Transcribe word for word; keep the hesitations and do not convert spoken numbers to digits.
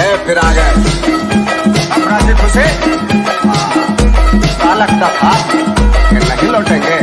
ले फिर आ गए। अब राजी खुशी? क्या लगता था कि नहीं लौटेंगे?